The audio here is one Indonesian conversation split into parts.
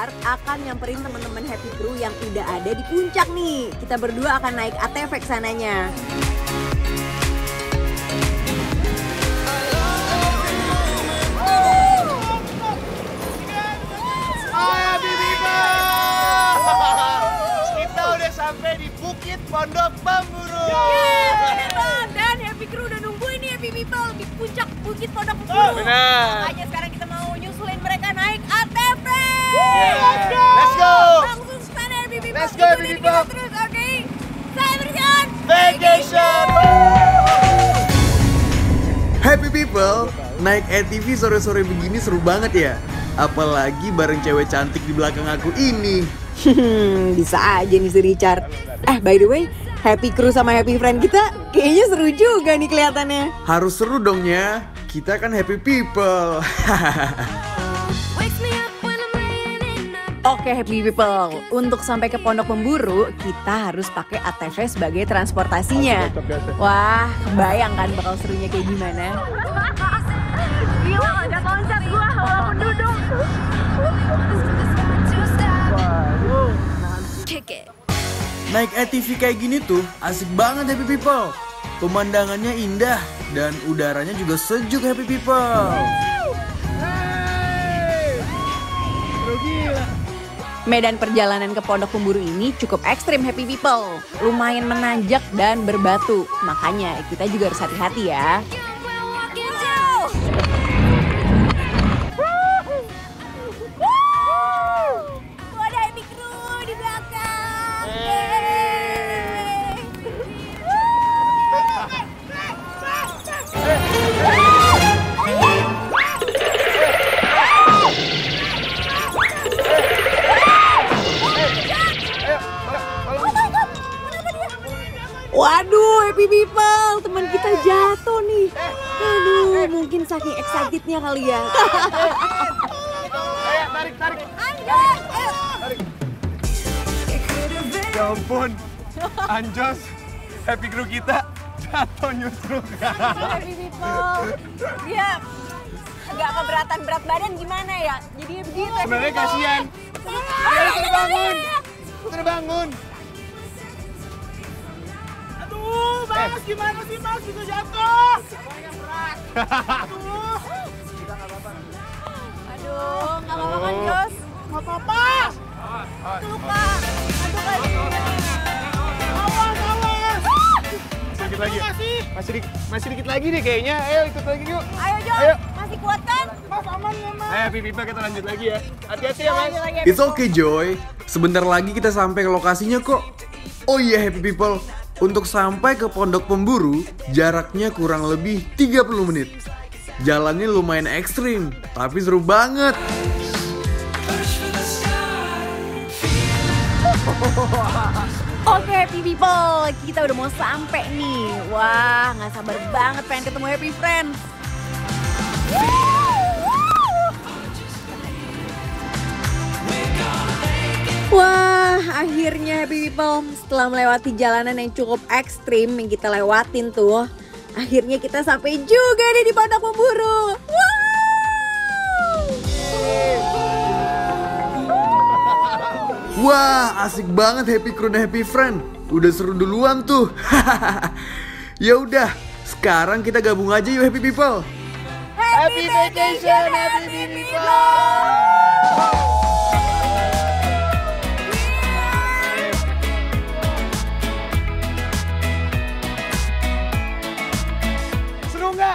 Richard akan nyamperin teman-teman Happy Crew yang udah ada di puncak nih. Kita berdua akan naik ATV ke sananya. Kita udah sampai di Bukit Pondok Pemburu. Dan Happy Crew udah nungguin nih Happy People di puncak Bukit Pondok Pemburu. Benar. Makanya sekarang kita mau nyusulin mereka naik ATV. Let's go. Langsung ke sana Happy People. Let's go, Happy People. Terus, oke. Saya berikan Vacation. Happy people, naik ATV sore-sore begini seru banget ya. Apalagi bareng cewek cantik di belakang aku ini. Bisa aja nih si Richard. By the way, Happy Crew sama Happy Friend kita kayaknya seru juga nih kelihatannya. Harus seru dong ya, kita kan happy people. Oke Happy People, untuk sampai ke Pondok Pemburu kita harus pakai ATV sebagai transportasinya. Wah, kebayang kan bakal serunya kayak gimana? Gila, ada konser gua walaupun duduk. Naik ATV kayak gini tuh asik banget happy people. Pemandangannya indah dan udaranya juga sejuk happy people. Medan perjalanan ke Pondok Pemburu ini cukup ekstrim Happy People. Lumayan menanjak dan berbatu. Makanya kita juga harus hati-hati ya. Ada Happy Crew di belakang. Waduh, Happy People, teman kita jatuh nih. Aduh, mungkin saking excitednya kali ya. Tarik. Anjay, Ya ampun, Anjos, Happy Crew kita jatuh nyusruk. Happy People, dia agak keberatan berat badan gimana ya? Jadi begitu. Sebenarnya kasihan. Terbangun. Mas, gimana sih Mas? Bisa jatuh. Semuanya berat. Aduh, nggak apa-apa kan Jos? Nggak apa-apa. Lupa. Aduh lagi. Awas. Sedikit lagi. Masih dikit lagi nih kayaknya. Ayo ikut lagi yuk. Ayo Jos, Ayo. masih kuat kan? Mas aman ya Mas. Ayo Happy People kita lanjut lagi ya. Hati-hati ya Mas. Lanjut lagi, Happy It's okay Joy, sebentar lagi kita sampai ke lokasinya kok. Oh iya happy people, untuk sampai ke Pondok Pemburu jaraknya kurang lebih 30 menit. Jalannya lumayan ekstrim, tapi seru banget. Oke Happy People, kita udah mau sampai nih. Wah, nggak sabar banget pengen ketemu Happy Friends. Wah, akhirnya Happy People, setelah melewati jalanan yang cukup ekstrim yang kita lewatin tuh, akhirnya kita sampai juga nih di Pondok Pemburu. Wah, asik banget Happy Crew dan Happy Friend. Udah seru duluan tuh. Ya udah, sekarang kita gabung aja yuk Happy People. Happy Vacation, Happy People! Seru nggak?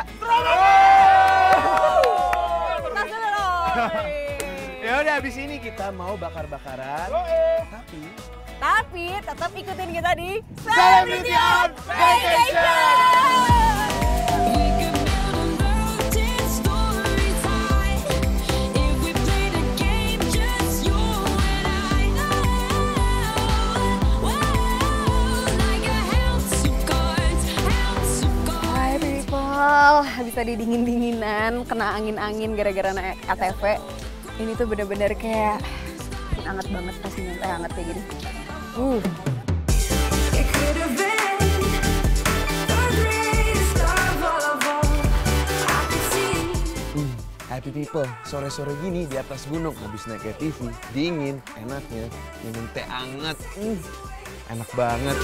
Ya udah habis ini kita mau bakar-bakaran. Tapi tetap ikutin kita di Celebrity on Vacation! Bisa didingin-dinginan, kena angin-angin gara-gara naik ATV. Ini tuh bener-bener kayak hangat banget pas nyantai hangat kayak gini. Happy people, sore-sore gini di atas gunung habis naik ATV, dingin, enaknya minum teh anget. Enak banget.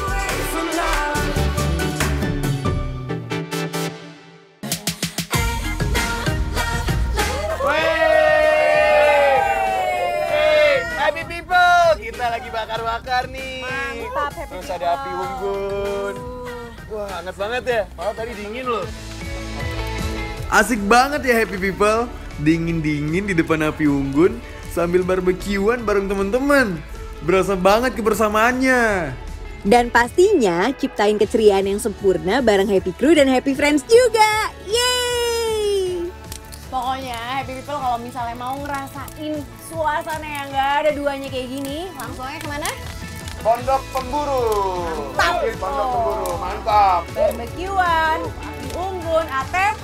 Happy people, kita lagi bakar-bakar nih. Mantap, happy Terus people. ada api unggun. Wah, hangat banget ya. Padahal tadi dingin loh. Asik banget ya happy people. Dingin-dingin di depan api unggun sambil barbekyuan bareng teman-teman. Berasa banget kebersamaannya. Dan pastinya ciptain keceriaan yang sempurna bareng Happy Crew dan Happy Friends juga. Yeay! Pokoknya Happy People kalau misalnya mau ngerasain suasana yang gak ada duanya kayak gini, langsung aja kemana? Pondok Pemburu. Mantap. Pondok Pemburu, mantap. Barbekyuan, api unggun, ATV.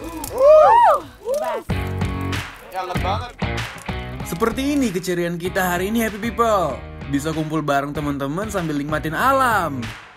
Bas. Ya, hangat banget. Seperti ini keceriaan kita hari ini happy people. Bisa kumpul bareng teman-teman sambil nikmatin alam.